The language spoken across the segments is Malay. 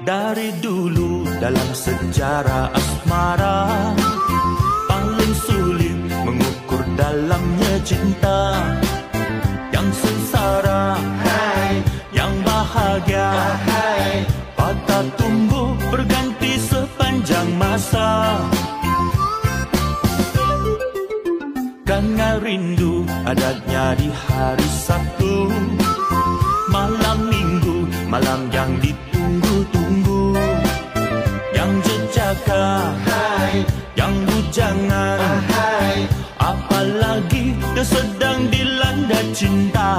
Dari dulu dalam sejarah asmara, paling sulit mengukur dalamnya cinta. Yang sengsara, hai, yang bahagia, hai, patah tumbuh berganti sepanjang masa. Karena rindu adanya di hari Sabtu, malam Minggu, malam yang ditunggu-tunggu. Yang jejaka, hai, yang bujangan, hai, apalagi yang sedang dilanda cinta.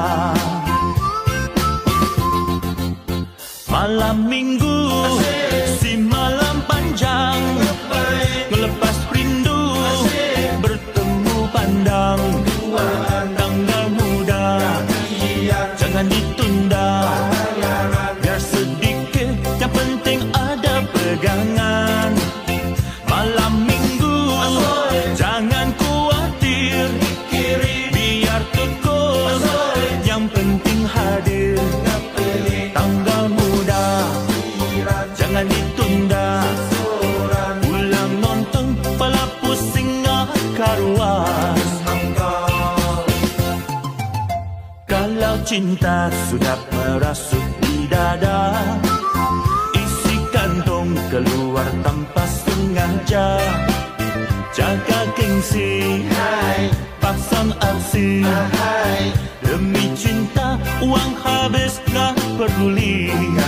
Malam Minggu, si malam panjang, melepas rindu, bertemu pandang. Tanggal muda, jangan ditunda, biar sedikit, yang penting ada pegangan. Malam Minggu, jangan khawatir, biar kekos, yang penting hadir. Tanggal muda, jangan ditunda, ulang nonton, pala pusing karuan. Kalau cinta sudah merasuk di dada, isi kantong keluar tanpa sengaja. Jaga gengsi, hai, pasang aksi, hai, demi cinta uang habis gak peduli.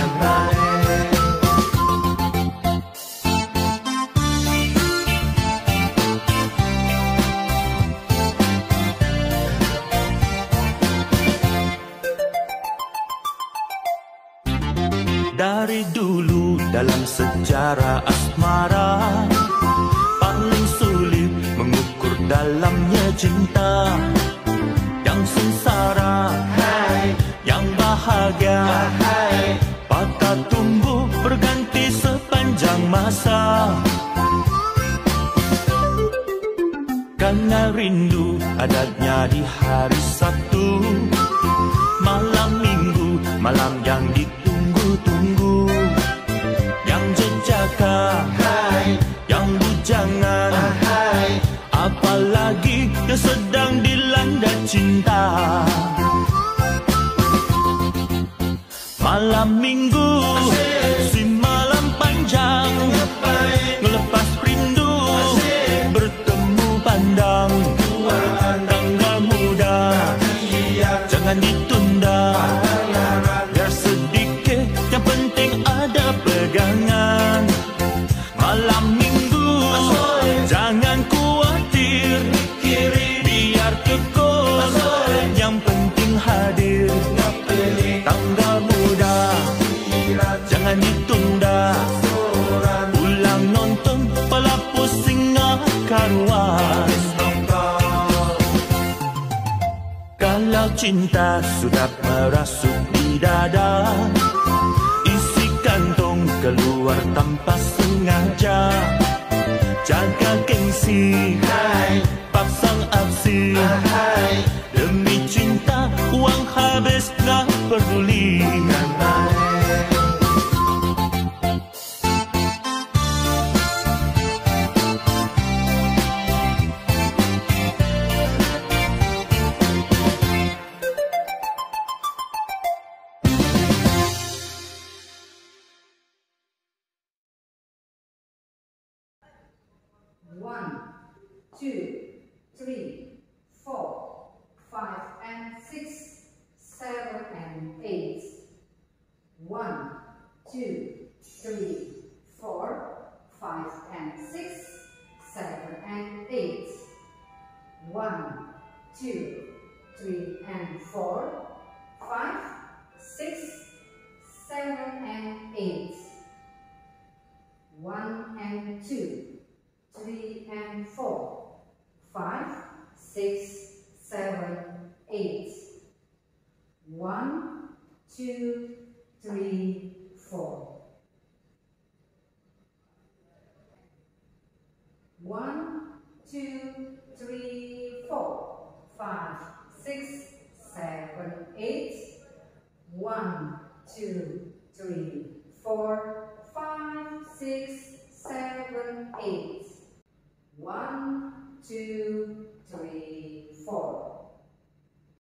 Dari dulu dalam sejarah asmara, paling sulit mengukur dalamnya cinta. Yang sengsara, hai, yang bahagia, hai, patah tumbuh berganti sepanjang masa. Karena rindu adanya di hari Sabtu, malam Minggu, malam yang ditunggu-tunggu. Yang jejaka, hai, yang bujangan, hai, apalagi yang sedang dilanda cinta. Malam Minggu, si malam panjang, melepas rindu, bertemu pandang. Tanggal muda, jangan ditunda, biar sedikit, yang penting ada pegangan. Malam Minggu, jangan khawatir, biar kekos, yang penting hadir. Tanggal muda, jangan ditunda, ulang nonton, pala pusing karuan. Kalau cinta sudah merasuk di dada, isi kantong keluar tanpa sengaja. Jaga gengsi, hai, pasang aksi, hai, demi cinta uang habis gak peduli. One, two, three, four, five and six, seven and eight. 1, 2, 3, 4, 5 and 6, 7 and 8. 1, 2, 3 and 4, 5, 6, 7 and 8. 1 and 2, 3 and 4, 5, 6, 7, 8. 1, 2, 3, 4. 1, 2, 3, 4, 5, 6, 7, 8. 1, 2, 3, 4, 1, 2, 3, 4.